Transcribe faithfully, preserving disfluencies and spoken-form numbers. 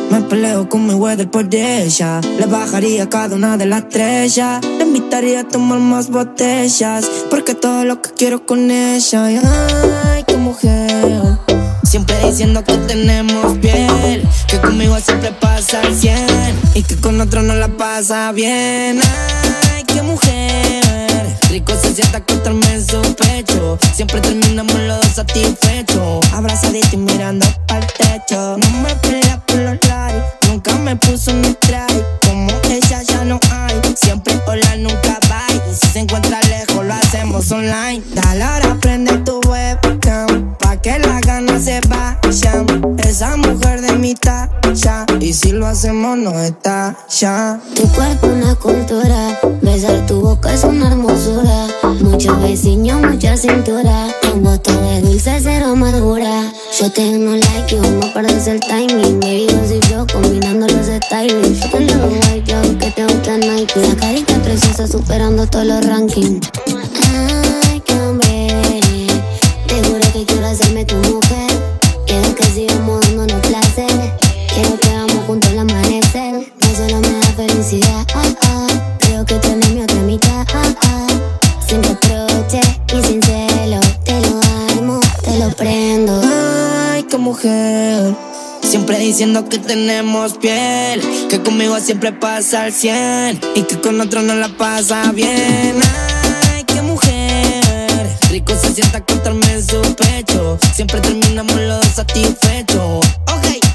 Me peleo con mi weather por ella. Le bajaría cada una de las estrellas. Le invitaría a tomar más botellas, porque todo lo que quiero con ella. Ay, qué mujer. Siempre diciendo que tenemos piel, que conmigo siempre pasa al cien y que con otro no la pasa bien. Ay, qué mujer. Rico se sienta acostarme en su pecho. Siempre terminamos los dos satisfechos, abrazaditos y mirando pa'l techo. No me pelea por los likes, nunca me puso un strike. Como ella ya no hay, siempre hola, nunca bye. Y si se encuentra lejos lo hacemos online. Dale ahora, prende tu webcam, pa' que las ganas se vayan. Esa mujer de mi talla, y si lo hacemos no está ya. Tu cuerpo una cultura, besar tu boca es una hermosura. Mucho vecino, mucha cintura, un bote de dulce, cero amargura. Yo tengo like y vos no perdes el timing. Baby, yo soy yo combinando los styling. Yo te lo hago white, yo que te gusta Nike. La carita preciosa superando todos los rankings. Ay, qué hombre, te juro que quiero hacerme tu mujer. Quiero que sigamos dándonos placer. Quiero que vamos juntos al amanecer. No solo me da felicidad, ah, ah. Creo que tienes mi otra mitad, ah, ah. Sin reproche y sin celo, te lo armo, te lo prendo. Ay, qué mujer. Siempre diciendo que tenemos piel, que conmigo siempre pasa al cien y que con otro no la pasa bien. Ay, qué mujer. Rico se sienta acostarme en su pecho. Siempre terminamos los dos satisfechos. Ok.